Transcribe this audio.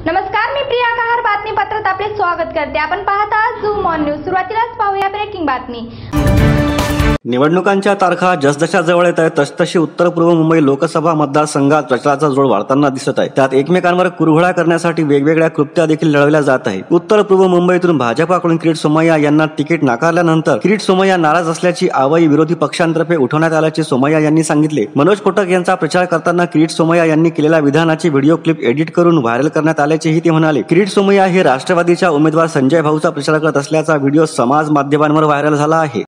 नमस्कार, मी प्रिया कहार बातमीपत्रात आपले स्वागत करते। आपण पाहत आहात झूम ऑन न्यूज। सुरुवातीलाच पाहूया ब्रेकिंग बातमी। निवडणुकांच्या तारखा जसजशा जवळ येत आहेत तसतशी उत्तर पूर्व मुंबई लोकसभा मतदारसंघात प्रचाराचा जोर वाढताना दिसत आहे। त्यात एकमेकांवर कुरघोडा करण्यासाठी वेगवेगळ्या कृत्या देखील लढवल्या जात आहेत। उत्तर पूर्व मुंबईतून भाजपाकडून किरीट सोमय्या यांना तिकीट नाकारल्यानंतर किरीट सोमय्या नाराज असल्याची आवई विरोधी पक्षांतर्फे उठवण्यात आल्याचे सोमय्या यांनी सांगितले। मनोज कोटक यांचा प्रचार करताना किरीट सोमय्या यांनी केलेल्या विधानाची व्हिडिओ क्लिप एडिट करून व्हायरल करण्यात आल्याचेही ते म्हणाले। किरीट सोमय्या हे राष्ट्रवादीच्या उमेदवार संजय भाऊचा प्रचार करत असल्याचा व्हिडिओ समाज माध्यमांवर व्हायरल झाला आहे।